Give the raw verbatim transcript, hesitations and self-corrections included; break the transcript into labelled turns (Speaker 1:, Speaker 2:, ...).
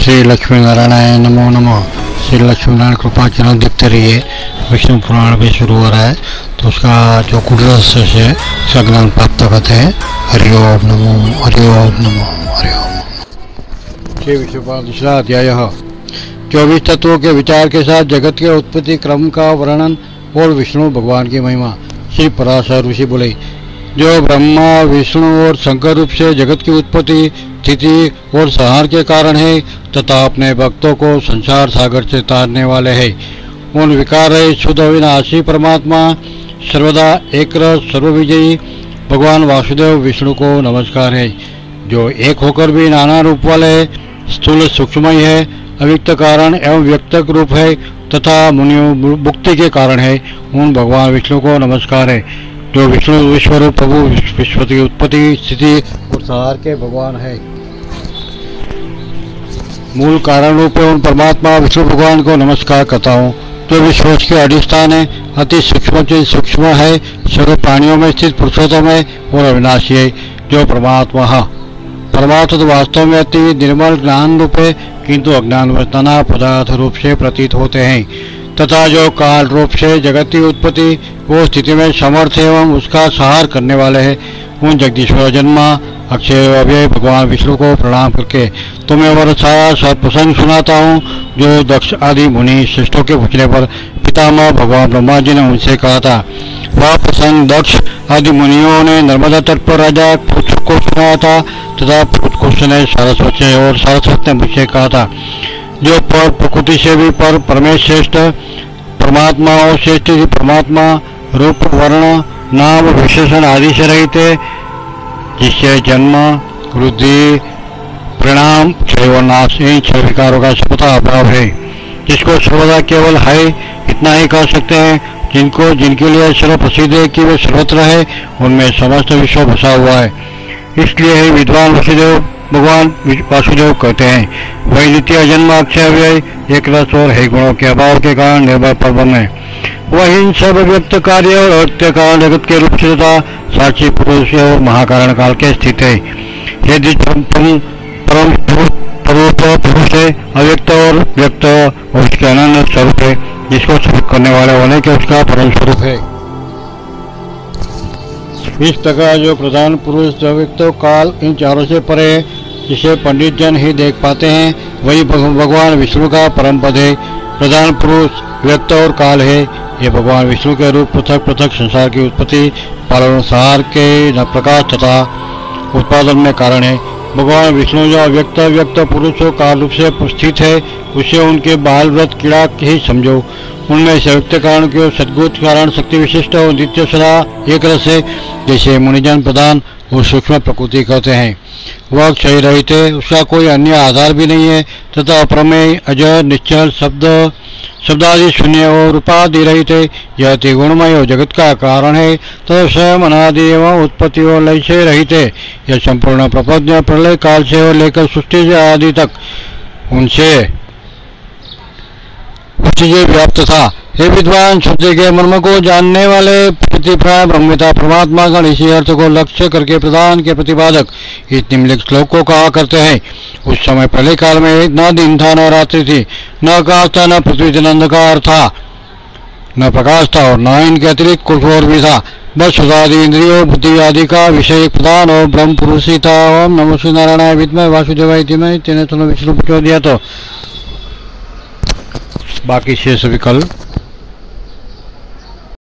Speaker 1: श्री लक्ष्मी नारायणाय नमो नमः। श्री लक्ष्मी नारायण कृपा चैनल देखते रहिए। विष्णु पुराण भी शुरू हो रहा है तो उसका जो गुड़ रहस्य है उसका ज्ञान प्राप्त करते हैं। हरि ओम नमो हरि ओम नमो हरि ओम। श्री विष्णु दूसरा अध्याय चौबीस तत्वों के विचार के साथ जगत के उत्पत्ति क्रम का वर्णन और विष्णु भगवान की महिमा। श्री पराशर ऋषि बोले, जो ब्रह्मा विष्णु और शंकर रूप से जगत की उत्पत्ति स्थिति और संहार के कारण है तथा अपने भक्तों को संसार सागर से तारने वाले हैं। उन विकार शुद्ध विनाशी परमात्मा सर्वदा एक सर्वविजयी भगवान वासुदेव विष्णु को नमस्कार है, जो एक होकर भी नाना रूप वाले स्थूल सूक्ष्मय है, अव्यक्त कारण एवं व्यक्तक रूप है तथा मुनियों मुक्ति के कारण है। उन भगवान विष्णु को नमस्कार है, जो विष्णु विश्वरूप प्रभु विश्व की उत्पत्ति स्थिति और संहार के भगवान है। मूल कारण रूप उन परमात्मा विष्णु भगवान को नमस्कार करता हूँ, जो विश्व के अधिष्ठान है, अति सूक्ष्म से सूक्ष्म है, सर्व प्राणियों में स्थित पुरुषोत्तम है और अविनाशी है। जो परमात्मा है परमात्मा तो वास्तव में अति निर्मल ज्ञान रूप है, किंतु अज्ञान नाना पदार्थ रूप से प्रतीत होते हैं तथा जो काल रूप से जगत की उत्पत्ति वो स्थिति में समर्थ एवं उसका सहार करने वाले हैं। उन जगदीश्वर जन्मा अक्षय अव्यय भगवान विष्णु को प्रणाम करके तुम्हें वह सारा सत्प्रसंग सुनाता हूँ, जो दक्ष आदि मुनि श्रेष्ठों के पूछने पर पितामह भगवान ब्रह्मा जी ने उनसे कहा था। वह प्रसंग दक्ष आदि मुनियों ने नर्मदा तट पर राजा पुरुष को सुनाया था तथा पुरुष ने सारस्वत से और सारस्वत ने मुझसे कहा था, जो पर प्रकृति से भी पर परमेश श्रेष्ठ परमात्मा और श्रेष्ठ परमात्मा रूप वर्ण नाम विशेषण आदि से रहित है, जिससे जन्म वृद्धि परिणाम क्षय और नाश इन छह विकारों का स्वतः अभाव है, जिसको सर्वदा केवल है इतना ही कह सकते हैं। जिनको जिनके लिए सर्व प्रसिद्ध है कि वे सर्वत्र है, उनमें समस्त विश्व बसा हुआ है। इसलिए ही विद्वान वसुदेव भगवान वासुदेव कहते हैं। वही नित्य जन्म अक्षय व्यय एक रस और है गुणों के अभाव के कारण निर्भर परब्रह्म है। वही इन सब व्यक्त कार्य और अव्यक्त कारण जगत के रूप से तथा साक्षी पुरुष और महाकारण काल के स्थित है। यदि परम पुरुष है, अव्यक्त और व्यक्त और उसके अनन्य स्वरूप है, जिसको स्वरूप करने वाले होने के उसका परम स्वरूप है। इस प्रकार जो प्रधान पुरुष अव्यक्त काल इन चारों से परे है, जिसे पंडित जन ही देख पाते हैं, वही भगवान विष्णु का परम पद है। प्रधान पुरुष व्यक्त और काल है, ये भगवान विष्णु के रूप पृथक पृथक संसार की उत्पत्ति पालन संहार के न प्रकाश तथा उत्पादन में कारण है। भगवान विष्णु जो अव्यक्त व्यक्त पुरुष और काल रूप से स्थित है, उसे उनके बाल व्रत क्रीड़ा ही समझो। उनमें संयुक्त कारण के सद्गुत कारण शक्ति विशिष्ट और नित्य सदा एक रस है, जैसे मुनिजन प्रधान और सूक्ष्म प्रकृति कहते हैं। वह क्षय रहित है, उसका कोई अन्य आधार भी नहीं है तथा अप्रमेय अजर निश्चल शब्द शब्दादि शून्य और उपाधि रहित है। यह त्रिगुणमय और जगत का कारण है तथा स्वयं अनादि एवं उत्पत्ति और लय से रहित है। यह संपूर्ण प्रपंच प्रलय काल से और लेकर सृष्टि से आदि तक उनसे उससे व्याप्त था। हे विद्वान, शब्द के मर्म को जानने वाले प्रतिप्राय ब्रह्मता परमात्मा गण इसी अर्थ को लक्ष्य करके प्रधान के प्रतिपादक इस निम्नलिखित श्लोक को कहा करते हैं। उस समय प्रलय काल में न दिन था न रात्रि थी, न आकाश था न पृथ्वी थी, न अंधकार था न प्रकाश था और न इनके अतिरिक्त कुछ और भी था। बस सुधादि इंद्रियों बुद्धि आदि का विषय प्रधान और ब्रह्म पुरुष ही था। ओम नमो श्री नारायणाय विद्महे वासुदेवाय धीमहि तेन तन्नो विष्णु प्रचोदयात्। बाकी शेष विकल्प